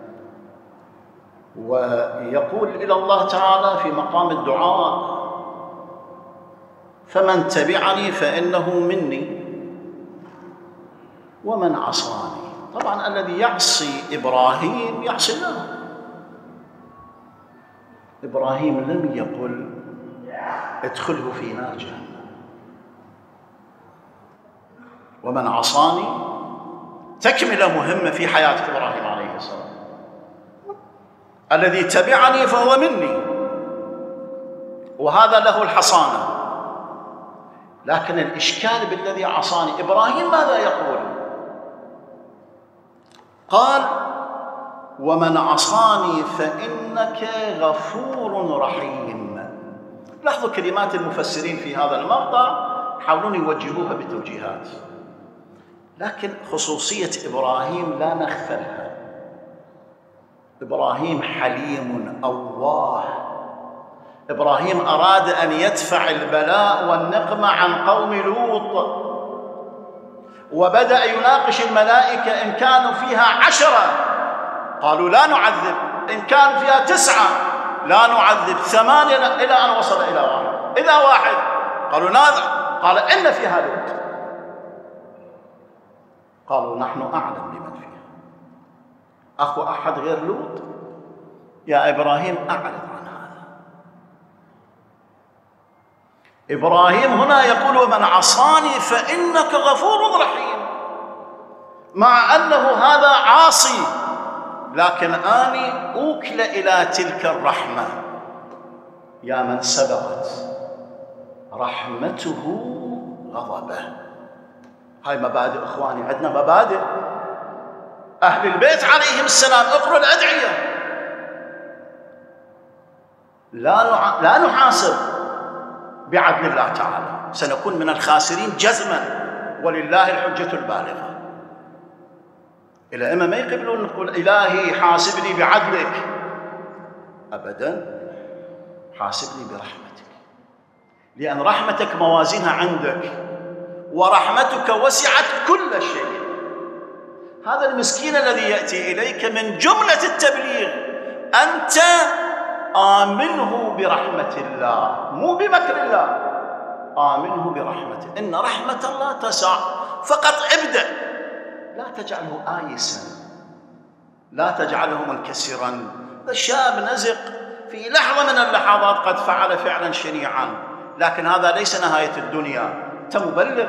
ويقول إلى الله تعالى في مقام الدعاء: فمن تبعني فإنه مني ومن عصاني. طبعا الذي يعصي إبراهيم يعصي الله. إبراهيم لم يقل ادخله في نار جهنم. ومن عصاني تكملة مهمة في حياة إبراهيم عليه السلام. الذي تبعني فهو مني، وهذا له الحصانة. لكن الإشكال بالذي عصاني. إبراهيم ماذا يقول؟ قال: ومن عصاني فإنك غفور رحيم. لاحظوا كلمات المفسرين في هذا المقطع، حاولون يوجهوها بتوجيهات، لكن خصوصية إبراهيم لا نغفلها. إبراهيم حليم أواه. إبراهيم أراد أن يدفع البلاء والنقمة عن قوم لوط، وبدأ يناقش الملائكة إن كانوا فيها 10 قالوا لا نعذب، إن كان فيها 9 لا نعذب، 8 إلى أن وصل إلى 1. إذا 1 قالوا ماذا؟ قال إن فيها لوط. قالوا نحن أعلم بمن فيها، أخو أحد غير لوط؟ يا إبراهيم أعرض عن هذا. إبراهيم هنا يقول ومن عصاني فإنك غفور رحيم، مع أنه هذا عاصي، لكن أني أوكل إلى تلك الرحمة. يا من سبقت رحمته غضبه. هاي مبادئ إخواني، عندنا مبادئ. أهل البيت عليهم السلام اقروا الأدعية، لا نحاسب بعدل الله تعالى، سنكون من الخاسرين جزما، ولله الحجة البالغة. الأئمة ما يقبلون نقول إلهي حاسبني بعدلك، أبدا، حاسبني برحمتك، لأن رحمتك موازينها عندك، ورحمتك وسعت كل شيء. هذا المسكين الذي يأتي إليك من جملة التبليغ أنت آمنه برحمة الله، مو بمكر الله، آمنه برحمته. إن رحمة الله تسع، فقط ابدأ، لا تجعله آيسا، لا تجعله منكسرا. الشاب نزق في لحظة من اللحظات قد فعل فعلا شنيعا، لكن هذا ليس نهاية الدنيا. أنت مبلغ،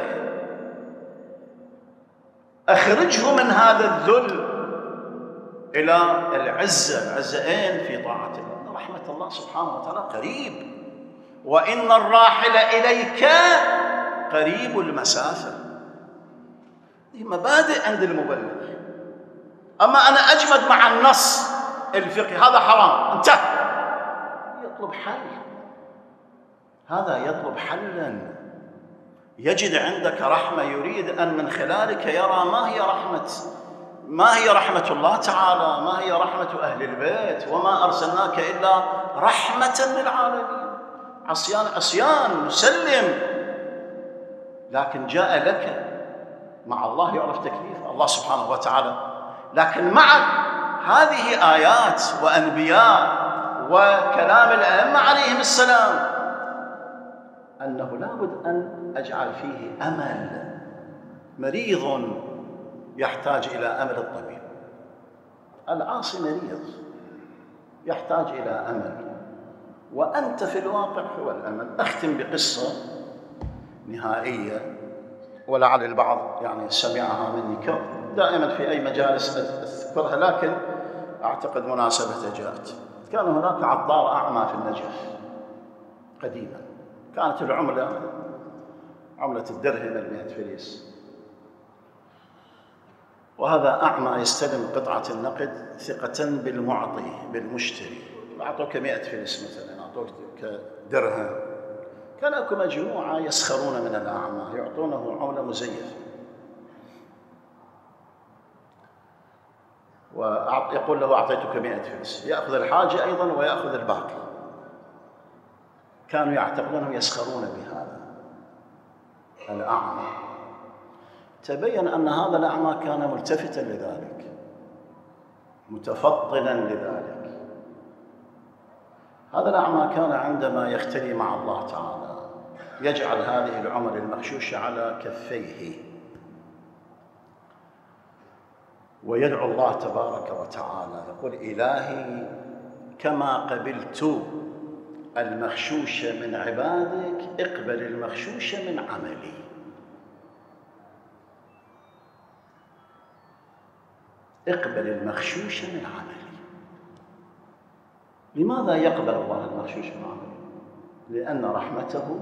أخرجه من هذا الذل إلى العزة. العزة أين؟ في طاعة الله. رحمة الله سبحانه وتعالى قريب، وإن الراحل إليك قريب المسافة. هذه مبادئ عند المبلغ. أما أنا أجمد مع النص الفقهي هذا حرام، انتهى، يطلب حل. هذا يطلب حلا، يجد عندك رحمة، يريد أن من خلالك يرى ما هي رحمة الله تعالى، ما هي رحمة أهل البيت. وما أرسلناك إلا رحمة للعالمين. عصيان مسلم، لكن جاء لك. مع الله يعرف تكليف الله سبحانه وتعالى، لكن مع هذه آيات وأنبياء وكلام الأئمة عليهم السلام أنه لابد أن أجعل فيه أمل. مريض يحتاج إلى أمل الطبيب، العاصي مريض يحتاج إلى أمل، وأنت في الواقع هو الأمل. أختم بقصة نهائية، ولعل البعض يعني سمعها مني دائما في أي مجالس أذكرها، لكن أعتقد مناسبة جاءت. كان هناك عطار أعمى في النجف قديما، كانت العملة عملة الدرهم 100 فليس، وهذا أعمى يستلم قطعة النقد ثقة بالمعطي بالمشتري، أعطوك 100 فليس مثلا، أعطوك درهم. كان اكو مجموعة يسخرون من الأعمى، يعطونه عملة مزيفة، ويقول له أعطيتك 100 فلس، يأخذ الحاجة أيضا ويأخذ الباقي. كانوا يعتقدونهم يسخرون بهذا الأعمى. تبين أن هذا الأعمى كان ملتفتا لذلك، متفطنا لذلك. هذا الأعمى كان عندما يختلي مع الله تعالى يجعل هذه العمل المغشوشة على كفيه ويدعو الله تبارك وتعالى، يقول إلهي كما قبلت المغشوشة من عبادك اقبل المغشوشة من عملي. اقبل المغشوشة من عملي. لماذا يقبل الله المغشوش من عمله؟ لأن رحمته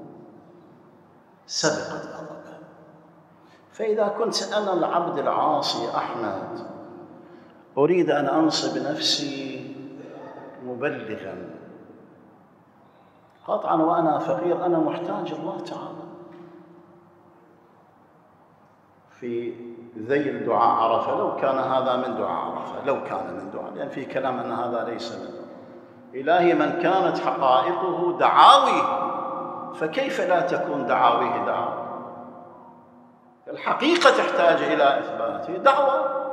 سبقت غضبه. فإذا كنت أنا العبد العاصي أحمد أريد أن أنصب نفسي مبلغاً. قطعاً وأنا فقير، أنا محتاج الله تعالى. في ذيل دعاء عرفة، لو كان هذا من دعاء عرفة، لو كان من دعاء، لأن في كلام أن هذا ليس من إلهي من كانت حقائقه دعاوي، فكيف لا تكون دعاويه دعاوي؟ الحقيقة تحتاج إلى إثبات دعوة.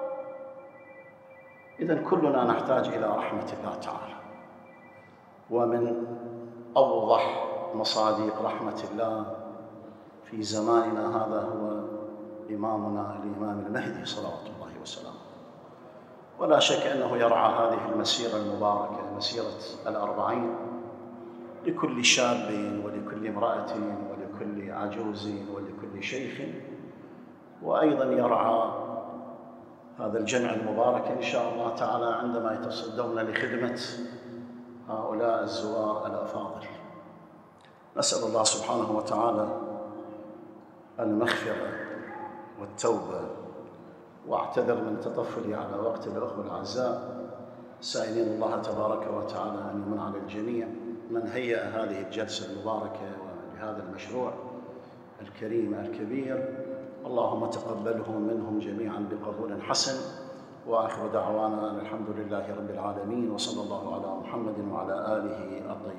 إذن كلنا نحتاج إلى رحمة الله تعالى، ومن أوضح مصادق رحمة الله في زماننا هذا هو إمامنا الإمام المهدي صلوات الله وسلامه. ولا شك أنه يرعى هذه المسيرة المباركة، مسيرة الأربعين، لكل شاب ولكل امرأة ولكل عجوز ولكل شيخ، وأيضاً يرعى هذا الجمع المبارك إن شاء الله تعالى عندما يتصدون لخدمة هؤلاء الزوار الأفاضل. نسأل الله سبحانه وتعالى المغفرة والتوبة، واعتذر من تطفلي على وقت الأخوة الأعزاء، سائلين الله تبارك وتعالى أن يمن على الجميع من هيأ هذه الجلسة المباركة ولهذا المشروع الكريم الكبير. اللهم تقبله منهم جميعا بقبول حسن، وآخر دعوانا الحمد لله رب العالمين، وصلى الله على محمد وعلى آله الطيبين.